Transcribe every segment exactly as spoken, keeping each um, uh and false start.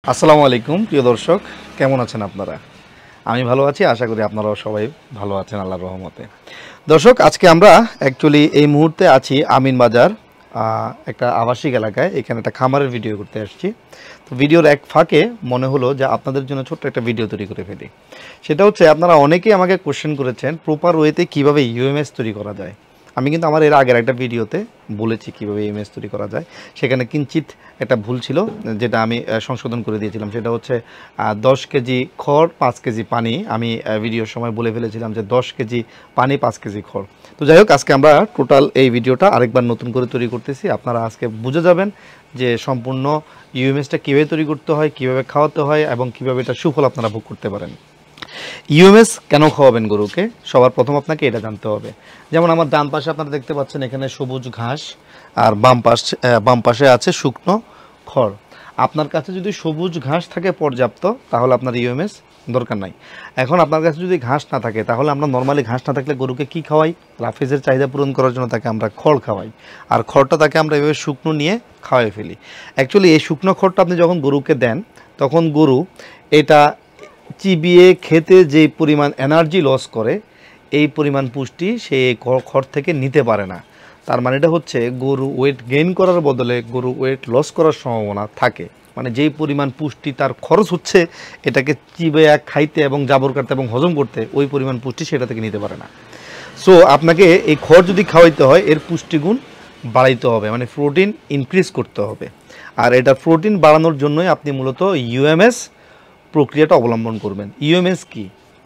আসসালামু আলাইকুম প্রিয় দর্শক, কেমন আছেন আপনারা? আমি ভালো আছি, আশা করি আপনারাও সবাই ভালো আছেন আল্লাহর রহমতে। দর্শক, আজকে আমরা অ্যাকচুয়ালি এই মুহূর্তে আছি আমিনবাজার একটা আবাসিক এলাকায়। এখানে একটা খামারের ভিডিও করতে আসছি। তো ভিডিওর এক ফাঁকে মনে হলো যে আপনাদের জন্য ছোট্ট একটা ভিডিও তৈরি করে ফেলি। সেটা হচ্ছে, আপনারা অনেকেই আমাকে কোশ্চেন করেছেন প্রপার ওয়েতে কীভাবে ইউএমএস তৈরি করা যায়। আমি কিন্তু আমার এর আগের একটা ভিডিওতে বলেছি কীভাবে ইউএমএস তৈরি করা যায়। সেখানে কিঞ্চিত একটা ভুল ছিল, যেটা আমি সংশোধন করে দিয়েছিলাম। সেটা হচ্ছে দশ কেজি খড় পাঁচ কেজি পানি। আমি ভিডিওর সময় বলে ফেলেছিলাম যে দশ কেজি পানি পাঁচ কেজি খড়। তো যাই হোক, আজকে আমরা টোটাল এই ভিডিওটা আরেকবার নতুন করে তৈরি করতেছি। আপনারা আজকে বুঝে যাবেন যে সম্পূর্ণ ইউএমএসটা কীভাবে তৈরি করতে হয়, কীভাবে খাওয়াতে হয় এবং কীভাবে এটা সুফল আপনারা ভোগ করতে পারেন। ইউএমএস কেন খাওয়াবেন গরুকে, সবার প্রথম আপনাকে এটা জানতে হবে। যেমন আমার ডান পাশে আপনারা দেখতে পাচ্ছেন এখানে সবুজ ঘাস, আর বাম পাশে বাম পাশে আছে শুকনো খড়। আপনার কাছে যদি সবুজ ঘাস থাকে পর্যাপ্ত, তাহলে আপনার ইউএমএস দরকার নাই। এখন আপনার কাছে যদি ঘাস না থাকে, তাহলে আমরা নর্মালি ঘাস না থাকলে গরুকে কি খাওয়াই? রাফেজের চাহিদা পূরণ করার জন্য তাকে আমরা খড় খাওয়াই, আর খড়টা তাকে আমরা এভাবে শুকনো নিয়ে খাওয়াই ফেলি। অ্যাকচুয়ালি এই শুকনো খড়টা আপনি যখন গরুকে দেন, তখন গরু এটা চিবিয়ে খেতে যে পরিমাণ এনার্জি লস করে, এই পরিমাণ পুষ্টি সে খড় থেকে নিতে পারে না। তার মানে এটা হচ্ছে গরু ওয়েট গেইন করার বদলে গরু ওয়েট লস করার সম্ভাবনা থাকে। মানে যেই পরিমাণ পুষ্টি তার খরচ হচ্ছে এটাকে চিবিয়ে খাইতে এবং জাবর কাটতে এবং হজম করতে, ওই পরিমাণ পুষ্টি সেটা থেকে নিতে পারে না। সো আপনাকে এই খড় যদি খাওয়াইতে হয়, এর পুষ্টিগুণ বাড়াইতে হবে, মানে প্রোটিন ইনক্রিজ করতে হবে। আর এটা প্রোটিন বাড়ানোর জন্যই আপনি মূলত ইউএমএস প্রক্রিয়াটা অবলম্বন করবেন। ইউএমএস কি?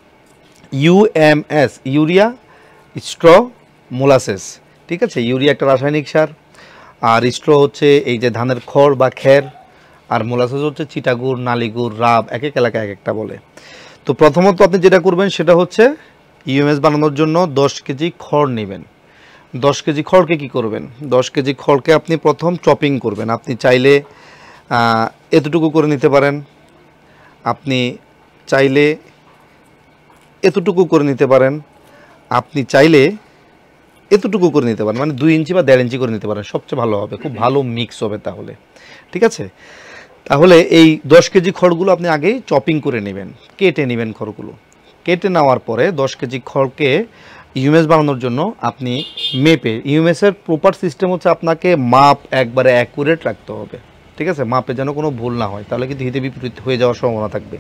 ইউএমএস ইউরিয়া স্ট্র মোলাসেস, ঠিক আছে? ইউরিয়া একটা রাসায়নিক সার, আর স্ট্র হচ্ছে এই যে ধানের খড় বা খের, আর মোলাসেস হচ্ছে চিটাগুড়, নালিগুড়, রাব, এক এক এলাকায় এক একটা বলে। তো প্রথমত আপনি যেটা করবেন সেটা হচ্ছে ইউএমএস বানানোর জন্য দশ কেজি খড় নেবেন। দশ কেজি খড়কে কি করবেন? দশ কেজি খড়কে আপনি প্রথম চপিং করবেন। আপনি চাইলে এতটুকু করে নিতে পারেন, আপনি চাইলে এতটুকু করে নিতে পারেন, আপনি চাইলে এতটুকু করে নিতে পারেন, মানে দুই ইঞ্চি বা দেড় ইঞ্চি করে নিতে পারেন, সবচেয়ে ভালো হবে, খুব ভালো মিক্স হবে তাহলে, ঠিক আছে? তাহলে এই দশ কেজি খড়গুলো আপনি আগেই চপিং করে নেবেন, কেটে নেবেন খড়গুলো। কেটে নেওয়ার পরে দশ কেজি খড়কে ইউএমএস বানানোর জন্য আপনি মেপে, ইউএমএসের প্রপার সিস্টেম হচ্ছে আপনাকে মাপ একবারে অ্যাকুরেট রাখতে হবে, ঠিক আছে? মাপে যেন কোনো ভুল না হয়, তাহলে কিন্তু হিতে বিপরীত হয়ে যাওয়ার সম্ভাবনা থাকবে।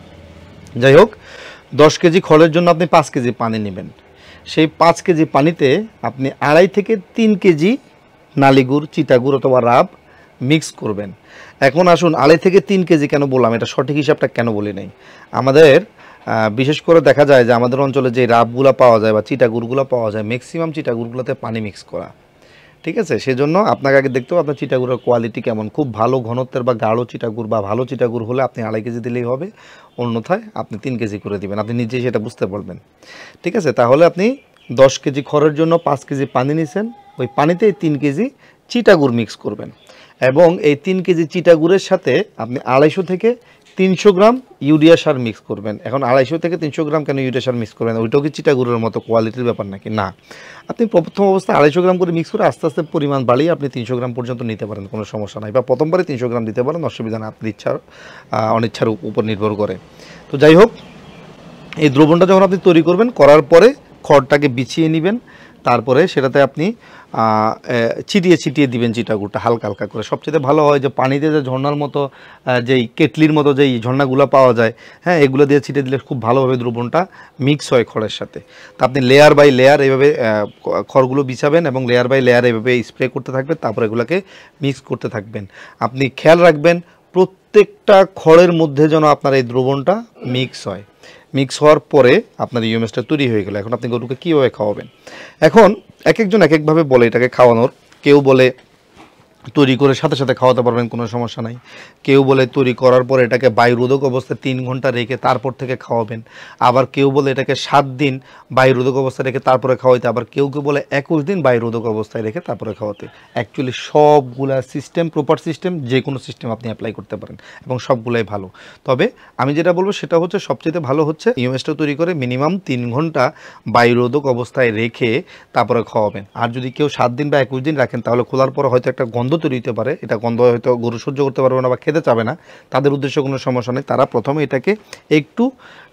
যাই হোক, দশ কেজি খড়ের জন্য আপনি পাঁচ কেজি পানি নেবেন। সেই পাঁচ কেজি পানিতে আপনি আড়াই থেকে তিন কেজি নালিগুড়, চিটাগুড় অথবা রাব মিক্স করবেন। এখন আসুন, আড়াই থেকে তিন কেজি কেন বললাম, এটা সঠিক হিসাবটা কেন বলি নাই। আমাদের বিশেষ করে দেখা যায় যে আমাদের অঞ্চলে যে রাবগুলো পাওয়া যায় বা চিটাগুড়গুলো পাওয়া যায়, ম্যাক্সিমাম চিটাগুড়গুলোতে পানি মিক্স করা, ঠিক আছে? সেজন্য আপনাকে আগে দেখতে হবে আপনার চিটাগুড়ের কোয়ালিটি কেমন। খুব ভালো ঘনত্বের বা গাঢ় চিটাগুড় বা ভালো চিটাগুড় হলে আপনি আড়াই কেজি দিলেই হবে, অন্যথায় আপনি তিন কেজি করে দিবেন, আপনি নিজেই সেটা বুঝতে পারবেন, ঠিক আছে? তাহলে আপনি দশ কেজি খড়ের জন্য পাঁচ কেজি পানি নিছেন, ওই পানিতে তিন কেজি চিটাগুড় মিক্স করবেন, এবং এই তিন কেজি চিটাগুড়ের সাথে আপনি আড়াইশো থেকে তিনশো গ্রাম ইউরিয়া সার মিক্স করবেন। এখন আড়াইশো থেকে তিনশো গ্রাম কেন ইউরিয়া সার মিক্স করবেন? ওইটাও কি চিটাগুড়ের মতো কোয়ালিটির ব্যাপার নাকি? না, আপনি প্রথম অবস্থায় আড়াইশো গ্রাম করে মিক্স করে আস্তে আস্তে পরিমাণ বাড়িয়ে আপনি তিনশো গ্রাম পর্যন্ত নিতে পারেন, কোনো সমস্যা নাই। বা প্রথমবারে তিনশো গ্রাম দিতে পারেন, অসুবিধা না, আপনার ইচ্ছার অনিচ্ছার উপর নির্ভর করে। তো যাই হোক, এই দ্রবণটা যখন আপনি তৈরি করবেন, করার পরে খড়টাকে বিছিয়ে নেবেন, তারপরে সেটাতে আপনি ছিটিয়ে ছিটিয়ে দিবেন চিটাগুড়টা হালকা হালকা করে। সবচেয়ে ভালো হয় যে পানিতে যে ঝর্নার মতো, যেই কেটলির মতো যেই ঝর্নাগুলো পাওয়া যায়, হ্যাঁ, এগুলো দিয়ে ছিটিয়ে দিলে খুব ভালোভাবে দ্রবণটা মিক্স হয় খড়ের সাথে। তা আপনি লেয়ার বাই লেয়ার এইভাবে খড়গুলো বিছাবেন এবং লেয়ার বাই লেয়ার এইভাবে স্প্রে করতে থাকবেন, তারপর এগুলোকে মিক্স করতে থাকবেন। আপনি খেয়াল রাখবেন প্রত্যেকটা খড়ের মধ্যে যেন আপনার এই দ্রবণটা মিক্স হয়। মিক্স হওয়ার পরে আপনার ইউএমএসটা তৈরি হয়ে গেল। এখন আপনি গরুকে কীভাবে খাওয়াবেন? এখন এক একজন এক একভাবে বলে এটাকে খাওয়ানোর। কেউ বলে তৈরি করে সাথে সাথে খাওয়াতে পারবেন, কোনো সমস্যা নাই। কেউ বলে তৈরি করার পর এটাকে বায়ুরোধক অবস্থায় তিন ঘন্টা রেখে তারপর থেকে খাওয়াবেন। আবার কেউ বলে এটাকে সাত দিন বায়ুরোধক অবস্থায় রেখে তারপরে খাওয়াইতে। আবার কেউ কেউ বলে একুশ দিন বায়ুরোধক অবস্থায় রেখে তারপরে খাওয়াতে। অ্যাকচুয়ালি সবগুলা সিস্টেম প্রপার সিস্টেম, যে কোনো সিস্টেম আপনি অ্যাপ্লাই করতে পারেন এবং সবগুলাই ভালো। তবে আমি যেটা বলবো সেটা হচ্ছে সবচেয়ে ভালো হচ্ছে ইউএমএসটা তৈরি করে মিনিমাম তিন ঘন্টা বায়ুরোধক অবস্থায় রেখে তারপরে খাওয়াবেন। আর যদি কেউ সাত দিন বা একুশ দিন রাখেন, তাহলে খোলার পরে হয়তো একটা গন্ধ গন্ধ তৈরি হতে পারে, এটা গন্ধ হয়তো গরু সহ্য করতে পারবে না বা খেতে চাবে না, তাদের উদ্দেশ্যে কোনো সমস্যা নেই। তারা প্রথমে এটাকে একটু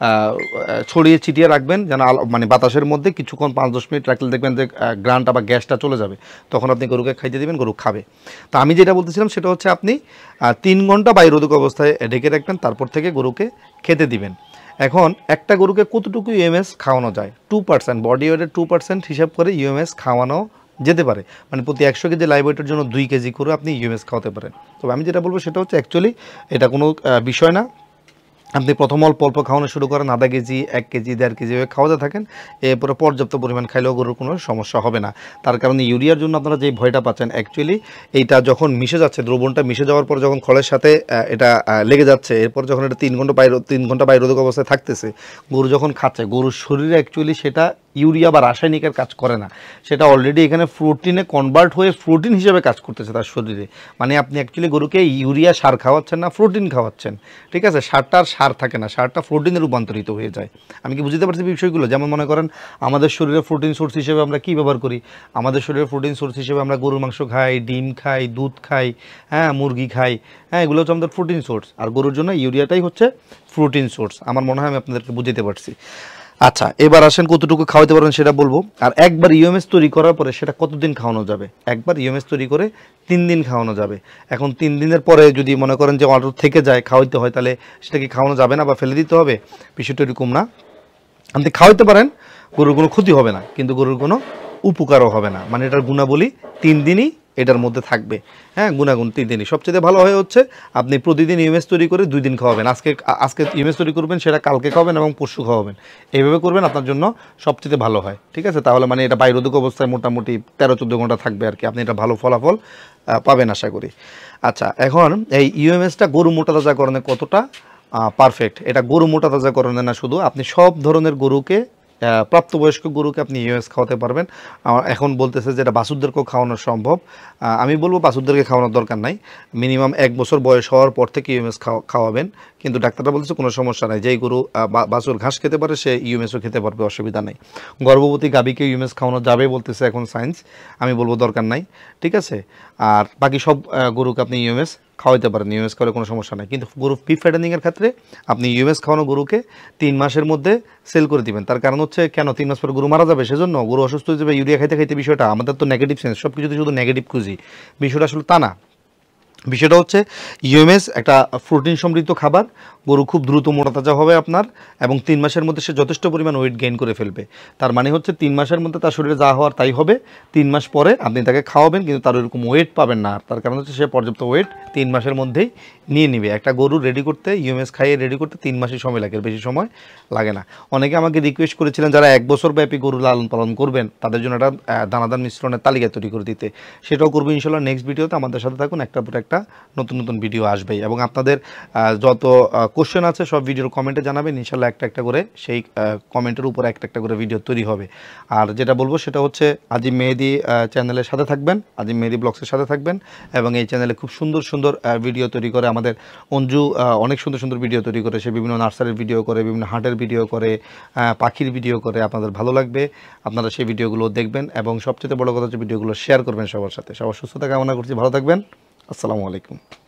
ছড়িয়ে ছিটিয়ে রাখবেন, যেন মানে বাতাসের মধ্যে কিছুক্ষণ পাঁচ দশ মিনিট রাখলে দেখবেন যে গ্রানটা বা গ্যাসটা চলে যাবে, তখন আপনি গরুকে খাইতে দেবেন, গরু খাবে। তো আমি যেটা বলতেছিলাম সেটা হচ্ছে আপনি তিন ঘন্টা বায়ুরোধক অবস্থায় ঢেকে রাখবেন, তারপর থেকে গরুকে খেতে দিবেন। এখন একটা গরুকে কতটুকু ইউএমএস খাওয়ানো যায়? টু পার্সেন্ট বডি ওয়েটের টু পার্সেন্ট হিসাব করে ইউএমএস খাওয়ানো যেতে পারে, মানে প্রতি একশো কেজি লাইভ ওয়েটের জন্য দুই কেজি করে আপনি ইউএমএস খাওয়াতে পারেন। তবে আমি যেটা বলবো সেটা হচ্ছে অ্যাকচুয়ালি এটা কোনো বিষয় না, আপনি প্রথম অল্প অল্প খাওয়ানো শুরু করেন, আধা কেজি এক কেজি দেড় কেজি হয়ে খাওয়াতে থাকেন, এরপরে পর্যাপ্ত পরিমাণ খাইলেও গরুর কোনো সমস্যা হবে না। তার কারণে ইউরিয়ার জন্য আপনারা যে ভয়টা পাচ্ছেন, অ্যাকচুয়ালি এইটা যখন মিশে যাচ্ছে, দ্রবণটা মিশে যাওয়ার পর যখন খড়ের সাথে এটা লেগে যাচ্ছে, এরপর যখন এটা তিন ঘন্টা বাইরে তিন ঘন্টা বাইরোধক অবস্থায় থাকতেছে, গরু যখন খাচ্ছে, গরুর শরীরে অ্যাকচুয়ালি সেটা ইউরিয়া বা রাসায়নিকের কাজ করে না, সেটা অলরেডি এখানে প্রোটিনে কনভার্ট হয়ে প্রোটিন হিসেবে কাজ করতেছে তার শরীরে। মানে আপনি অ্যাকচুয়ালি গরুকে ইউরিয়া সার খাওয়াচ্ছেন না, প্রোটিন খাওয়াচ্ছেন, ঠিক আছে? সারটার সার থাকে না, সারটা প্রোটিনে রূপান্তরিত হয়ে যায়। আমি কি বুঝতে পারছি বিষয়গুলো? যেমন মনে করেন আমাদের শরীরে প্রোটিন সোর্স হিসেবে আমরা কী ব্যবহার করি? আমাদের শরীরে প্রোটিন সোর্স হিসেবে আমরা গরুর মাংস খাই, ডিম খাই, দুধ খাই, হ্যাঁ, মুরগি খাই, হ্যাঁ, এগুলো হচ্ছে আমাদের প্রোটিন সোর্স। আর গরুর জন্য ইউরিয়াটাই হচ্ছে প্রোটিন সোর্স। আমার মনে হয় আমি আপনাদেরকে বুঝতে পারছি। আচ্ছা, এবার আসেন কতটুকু খাওয়াতে পারবেন সেটা বলবো। আর একবার ইউএমএস তৈরি করার পরে সেটা কতদিন খাওয়ানো যাবে? একবার ইউএমএস তৈরি করে তিন দিন খাওয়ানো যাবে। এখন তিন দিনের পরে যদি মনে করেন যে অর্ডার থেকে যায়, খাওয়াইতে হয়, তাহলে সেটা কি খাওয়ানো যাবে না বা ফেলে দিতে হবে? বিষয়টা এরকম না, আপনি খাওয়াইতে পারেন, গরুর কোনো ক্ষতি হবে না, কিন্তু গরুর কোনো উপকারও হবে না। মানে এটার গুণাবলী তিন দিনই এটার মধ্যে থাকবে, হ্যাঁ, গুণাগুণ তিন দিনই। সবচেয়ে ভালো হয় হচ্ছে আপনি প্রতিদিন ইউএমএস তৈরি করে দুই দিন খাওয়াবেন। আজকে আজকে ইউএমএস তৈরি করবেন, সেটা কালকে খাওয়াবেন এবং পরশু খাওয়াবেন, এইভাবে করবেন, আপনার জন্য সবচেয়ে ভালো হয়, ঠিক আছে? তাহলে মানে এটা বায়ুরোধক অবস্থায় মোটামুটি তেরো চোদ্দো ঘন্টা থাকবে আর কি, আপনি এটা ভালো ফলাফল পাবেন আশা করি। আচ্ছা, এখন এই ইউএমএসটা গরু মোটা তাজাকরণে কতটা পারফেক্ট? এটা গরু মোটা তাজাকরণে না, শুধু আপনি সব ধরনের গরুকে, প্রাপ্তবয়স্ক গরুকে আপনি ইউএমএস খাওয়াতে পারবেন। এখন বলতেছে যে এটা বাছুরদেরকেও খাওয়ানো সম্ভব। আমি বলবো বাছুরদেরকে খাওয়ানোর দরকার নাই, মিনিমাম এক বছর বয়স হওয়ার পর থেকে ইউএমএস খাওয়াবেন। কিন্তু ডাক্তাররা বলতেছে কোনো সমস্যা নাই, যেই গরু বাছুর ঘাস খেতে পারে সে ইউএমএসও খেতে পারবে, অসুবিধা নেই। গর্ভবতী গাভীকে ইউএমএস খাওয়ানো যাবে বলতেছে এখন সায়েন্স, আমি বলবো দরকার নাই, ঠিক আছে? আর বাকি সব গরুকে আপনি ইউএমএস খাওয়াইতে পারেন, ইউএমএস করে কোনো সমস্যা নেই। কিন্তু গরু পিপ ফ্যাটেনিংয়ের ক্ষেত্রে আপনি ইউএমএস খাওয়ানো গরুকে তিন মাসের মধ্যে সেল করে দিবেন। তার কারণ হচ্ছে কেন, তিন মাস পর গরু মারা যাবে, সেজন্য গরু অসুস্থ হয়ে যাবে ইউরিয়া খাইতে খাইতে। বিষয়টা আমাদের তো নেগেটিভ সেন্স, সব কিছুতে শুধু নেগেটিভ খুঁজি, বিষয়টা আসলে তা না। বিষয়টা হচ্ছে ইউএমএস একটা প্রোটিন সমৃদ্ধ খাবার, গরু খুব দ্রুত মোটা তাজা হবে আপনার, এবং তিন মাসের মধ্যে সে যথেষ্ট পরিমাণ ওয়েট গেইন করে ফেলবে। তার মানে হচ্ছে তিন মাসের মধ্যে তার শরীরে যা হওয়ার তাই হবে, তিন মাস পরে আপনি তাকে খাওয়াবেন, কিন্তু তার ওইরকম ওয়েট পাবেন না। তার কারণ হচ্ছে সে পর্যাপ্ত ওয়েট তিন মাসের মধ্যেই নিয়ে নিবে। একটা গরু রেডি করতে, ইউএমএস খাইয়ে রেডি করতে তিন মাসের সময় লাগে, বেশি সময় লাগে না। অনেকে আমাকে রিকোয়েস্ট করেছিলেন যারা এক বছর ব্যাপী গরু লালন পালন করবেন, তাদের জন্য একটা দানাদার মিশ্রণের তালিকা তৈরি করে দিতে, সেটাও করবো ইনশাল্লাহ নেক্সট ভিডিওতে। আমাদের সাথে থাকুন, একটার পর একটা নতুন নতুন ভিডিও আসবেই, এবং আপনাদের যত কোশ্চেন আছে সব ভিডিওর কমেন্টে জানাবেন, ইনশাল্লাহ একটা একটা করে সেই কমেন্টের উপর একটা একটা করে ভিডিও তৈরি হবে। আর যেটা বলবো সেটা হচ্ছে আজিম মেহেদি চ্যানেলের সাথে থাকবেন, আজিম মেহেদি ব্লগসের সাথে থাকবেন, এবং এই চ্যানেলে খুব সুন্দর সুন্দর ভিডিও তৈরি করে আমাদের অঞ্জু, অনেক সুন্দর সুন্দর ভিডিও তৈরি করে, সে বিভিন্ন নার্সারির ভিডিও করে, বিভিন্ন হাটের ভিডিও করে, পাখির ভিডিও করে। আপনাদের ভালো লাগবে, আপনারা সেই ভিডিওগুলো দেখবেন, এবং সবচেয়ে বড় কথা হচ্ছে ভিডিওগুলো শেয়ার করবেন সবার সাথে। সবার সুস্থতা কামনা করছি, ভালো থাকবেন, আসসালামু আলাইকুম।